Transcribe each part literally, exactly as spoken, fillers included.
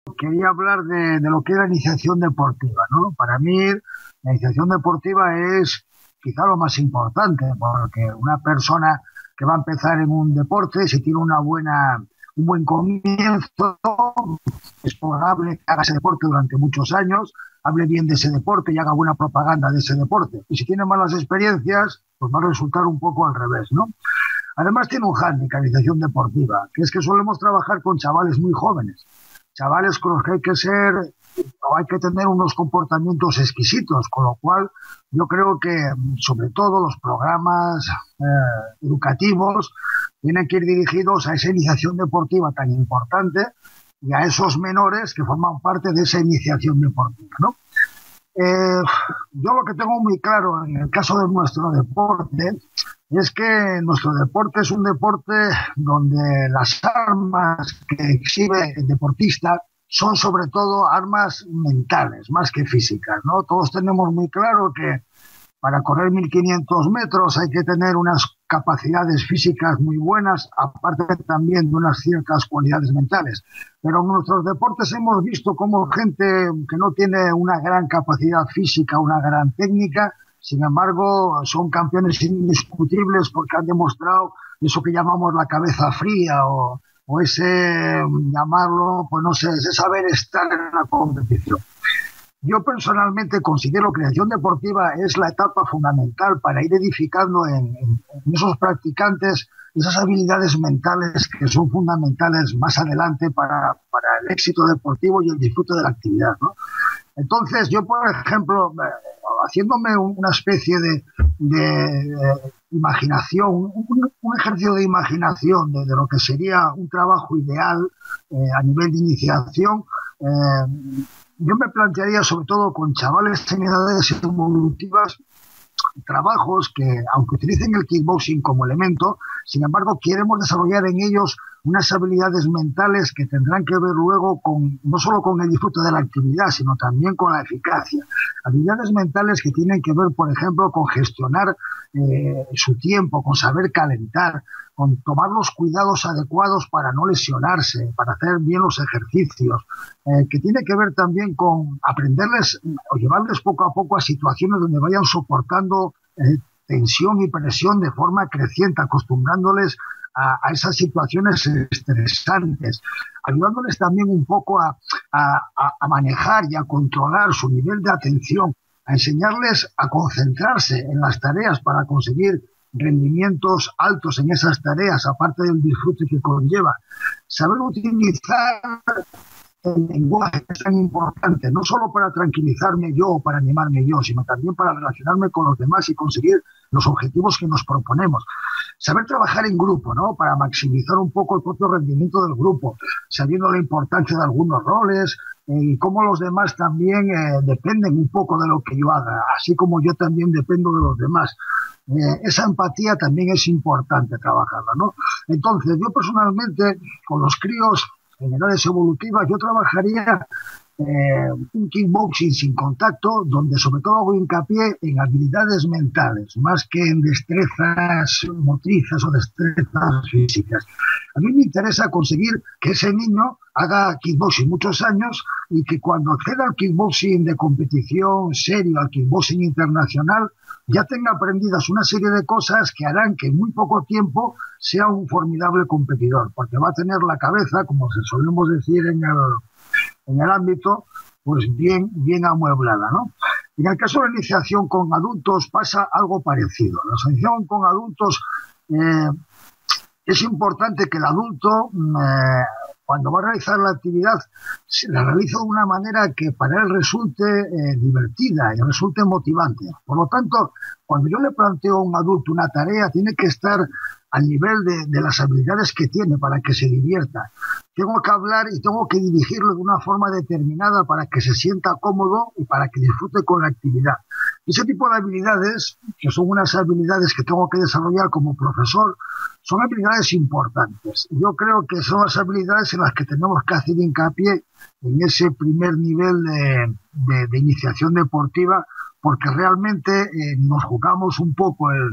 quería hablar de, de lo que es la iniciación deportiva, ¿no? Para mí, la iniciación deportiva es quizá lo más importante, porque una persona que va a empezar en un deporte, si tiene una buena, un buen comienzo, es probable que haga ese deporte durante muchos años, hable bien de ese deporte y haga buena propaganda de ese deporte. Y si tiene malas experiencias, pues va a resultar un poco al revés, ¿no? Además tiene un hándicap, la iniciación deportiva, que es que solemos trabajar con chavales muy jóvenes, chavales con los que hay que ser, o hay que tener unos comportamientos exquisitos, con lo cual yo creo que sobre todo los programas eh, educativos tienen que ir dirigidos a esa iniciación deportiva tan importante y a esos menores que forman parte de esa iniciación deportiva, ¿no? Eh, yo lo que tengo muy claro en el caso de nuestro deporte es que nuestro deporte es un deporte donde las armas que exhibe el deportista son sobre todo armas mentales, más que físicas, ¿no? Todos tenemos muy claro que para correr mil quinientos metros hay que tener unas capacidades físicas muy buenas, aparte también de unas ciertas cualidades mentales. Pero en nuestros deportes hemos visto cómo gente que no tiene una gran capacidad física, una gran técnica, sin embargo, son campeones indiscutibles porque han demostrado eso que llamamos la cabeza fría o, o ese, llamarlo, pues no sé, ese saber estar en la competición. Yo personalmente considero que la acción deportiva es la etapa fundamental para ir edificando en, en, en esos practicantes esas habilidades mentales que son fundamentales más adelante para, para el éxito deportivo y el disfrute de la actividad, ¿no? Entonces, yo, por ejemplo, haciéndome una especie de, de eh, imaginación, un, un ejercicio de imaginación de, de lo que sería un trabajo ideal eh, a nivel de iniciación, eh, yo me plantearía, sobre todo con chavales en edades evolutivas, trabajos que, aunque utilicen el kickboxing como elemento, sin embargo, queremos desarrollar en ellos unas habilidades mentales que tendrán que ver luego con, no solo con el disfrute de la actividad, sino también con la eficacia. Habilidades mentales que tienen que ver, por ejemplo, con gestionar eh, su tiempo, con saber calentar, con tomar los cuidados adecuados para no lesionarse, para hacer bien los ejercicios, eh, que tiene que ver también con aprenderles o llevarles poco a poco a situaciones donde vayan soportando eh, tensión y presión de forma creciente, acostumbrándoles a, a esas situaciones estresantes, ayudándoles también un poco a, a, a manejar y a controlar su nivel de atención, a enseñarles a concentrarse en las tareas para conseguir rendimientos altos en esas tareas, aparte del disfrute que conlleva. Saber utilizar el lenguaje es tan importante, no solo para tranquilizarme yo o para animarme yo, sino también para relacionarme con los demás y conseguir los objetivos que nos proponemos. Saber trabajar en grupo, ¿no? Para maximizar un poco el propio rendimiento del grupo, sabiendo la importancia de algunos roles eh, y cómo los demás también eh, dependen un poco de lo que yo haga, así como yo también dependo de los demás. Eh, esa empatía también es importante trabajarla, ¿no? Entonces, yo personalmente, con los críos en edades evolutivas, yo trabajaría eh, un kickboxing sin contacto, donde sobre todo hago hincapié en habilidades mentales, más que en destrezas motrices o destrezas físicas. A mí me interesa conseguir que ese niño haga kickboxing muchos años y que cuando acceda al kickboxing de competición serio, al kickboxing internacional, ya tenga aprendidas una serie de cosas que harán que en muy poco tiempo sea un formidable competidor, porque va a tener la cabeza, como se solemos decir en el, en el ámbito, pues bien, bien amueblada, ¿no? En el caso de la iniciación con adultos pasa algo parecido. La iniciación con adultos eh, es importante que el adulto, eh, cuando va a realizar la actividad, la realiza de una manera que para él resulte eh, divertida y resulte motivante. Por lo tanto, cuando yo le planteo a un adulto una tarea, tiene que estar al nivel de, de las habilidades que tiene para que se divierta. Tengo que hablar y tengo que dirigirlo de una forma determinada para que se sienta cómodo y para que disfrute con la actividad. Ese tipo de habilidades, que son unas habilidades que tengo que desarrollar como profesor, son habilidades importantes. Yo creo que son las habilidades en las que tenemos que hacer hincapié en ese primer nivel de, de, de iniciación deportiva, porque realmente eh, nos jugamos un poco el,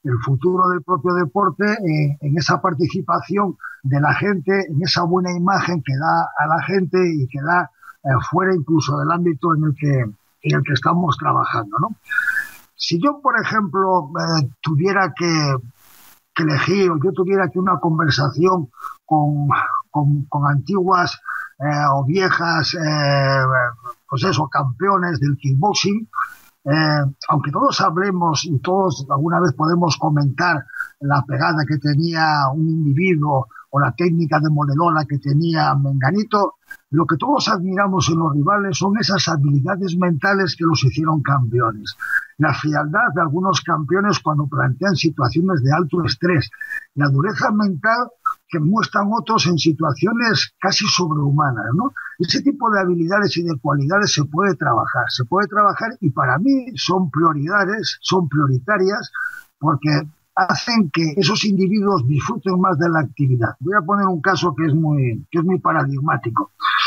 el futuro del propio deporte en, en esa participación de la gente, en esa buena imagen que da a la gente y que da eh, fuera incluso del ámbito en el que, en el que estamos trabajando, ¿no? Si yo, por ejemplo, eh, tuviera que, que elegir, o yo tuviera que una conversación con, con, con antiguas eh, o viejas, eh, pues eso, campeones del kickboxing, eh, aunque todos hablemos y todos alguna vez podemos comentar la pegada que tenía un individuo o la técnica de modelona que tenía Menganito, lo que todos admiramos en los rivales son esas habilidades mentales que los hicieron campeones. La frialdad de algunos campeones cuando plantean situaciones de alto estrés, la dureza mental que muestran otros en situaciones casi sobrehumanas, ¿no? Ese tipo de habilidades y de cualidades se puede trabajar, se puede trabajar y para mí son prioridades, son prioritarias porque hacen que esos individuos disfruten más de la actividad. Voy a poner un caso que es muy, que es muy paradigmático.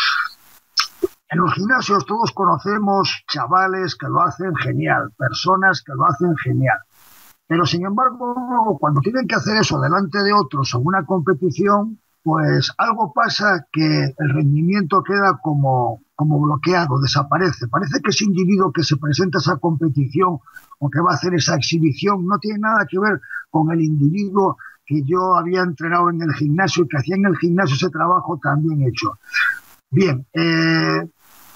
En los gimnasios todos conocemos chavales que lo hacen genial, personas que lo hacen genial. Pero, sin embargo, cuando tienen que hacer eso delante de otros en una competición, pues algo pasa que el rendimiento queda como, como bloqueado, desaparece. Parece que ese individuo que se presenta a esa competición o que va a hacer esa exhibición no tiene nada que ver con el individuo que yo había entrenado en el gimnasio y que hacía en el gimnasio ese trabajo tan bien hecho. Bien, eh,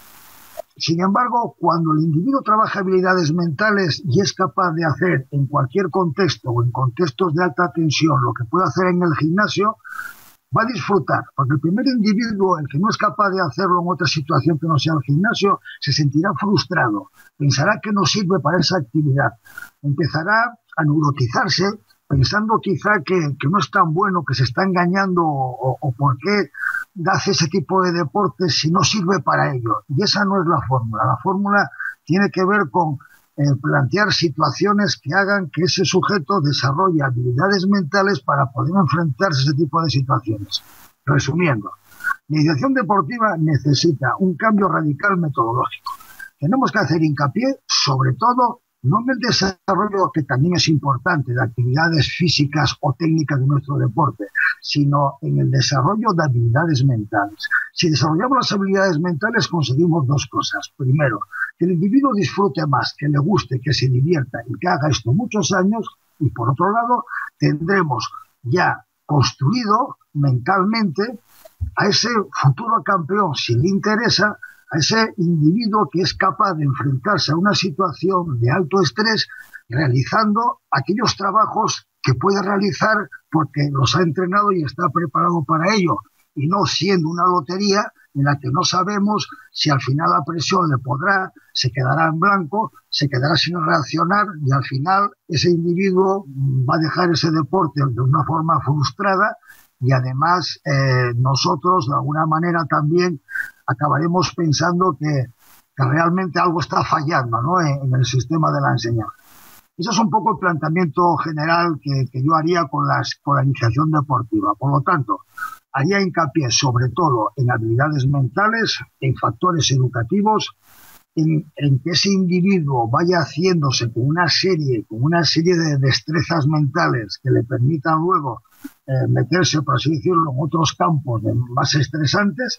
sin embargo, cuando el individuo trabaja habilidades mentales y es capaz de hacer en cualquier contexto o en contextos de alta tensión lo que puede hacer en el gimnasio, va a disfrutar, porque el primer individuo, el que no es capaz de hacerlo en otra situación que no sea el gimnasio, se sentirá frustrado, pensará que no sirve para esa actividad, empezará a neurotizarse pensando quizá que, que no es tan bueno, que se está engañando o, o por qué hace ese tipo de deportes si no sirve para ello. Y esa no es la fórmula. La fórmula tiene que ver con eh, plantear situaciones que hagan que ese sujeto desarrolle habilidades mentales para poder enfrentarse a ese tipo de situaciones. Resumiendo, la iniciación deportiva necesita un cambio radical metodológico. Tenemos que hacer hincapié, sobre todo, no en el desarrollo, que también es importante, de actividades físicas o técnicas de nuestro deporte, sino en el desarrollo de habilidades mentales. Si desarrollamos las habilidades mentales, conseguimos dos cosas. Primero, que el individuo disfrute más, que le guste, que se divierta y que haga esto muchos años. Y por otro lado, tendremos ya construido mentalmente a ese futuro campeón, si le interesa, a ese individuo que es capaz de enfrentarse a una situación de alto estrés realizando aquellos trabajos que puede realizar porque los ha entrenado y está preparado para ello, y no siendo una lotería en la que no sabemos si al final la presión le podrá, se quedará en blanco, se quedará sin reaccionar y al final ese individuo va a dejar ese deporte de una forma frustrada y además eh, nosotros de alguna manera también acabaremos pensando que, que realmente algo está fallando, ¿no?, en, en el sistema de la enseñanza. Ese es un poco el planteamiento general que, que yo haría con, las, con la iniciación deportiva. Por lo tanto, haría hincapié sobre todo en habilidades mentales, en factores educativos, en, en que ese individuo vaya haciéndose con una serie, con una serie de destrezas mentales que le permitan luego eh, meterse, por así decirlo, en otros campos de, más estresantes.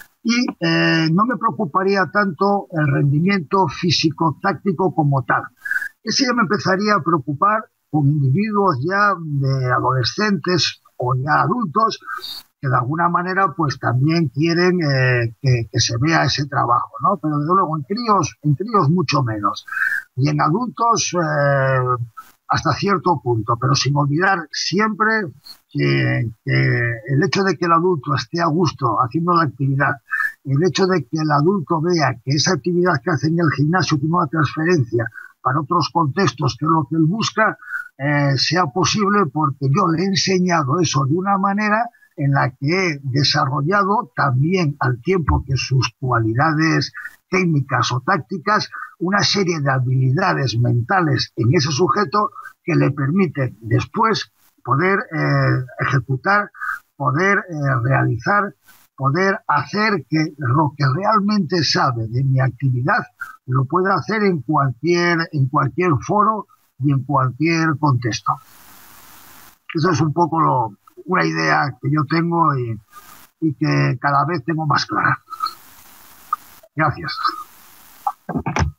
Y eh, no me preocuparía tanto el rendimiento físico-táctico como tal. Ese ya me empezaría a preocupar con individuos ya de adolescentes o ya adultos que de alguna manera pues también quieren eh, que, que se vea ese trabajo, ¿no? Pero desde luego en críos, en críos mucho menos. Y en adultos eh, hasta cierto punto, pero sin olvidar siempre que, que el hecho de que el adulto esté a gusto haciendo la actividad, el hecho de que el adulto vea que esa actividad que hace en el gimnasio tiene una transferencia para otros contextos, que es lo que él busca, eh, sea posible porque yo le he enseñado eso de una manera en la que he desarrollado también al tiempo que sus cualidades técnicas o tácticas, una serie de habilidades mentales en ese sujeto que le permiten después poder eh, ejecutar, poder eh, realizar, poder hacer que lo que realmente sabe de mi actividad lo pueda hacer en cualquier, en cualquier foro y en cualquier contexto. Eso es un poco lo, una idea que yo tengo y, y que cada vez tengo más clara. Gracias.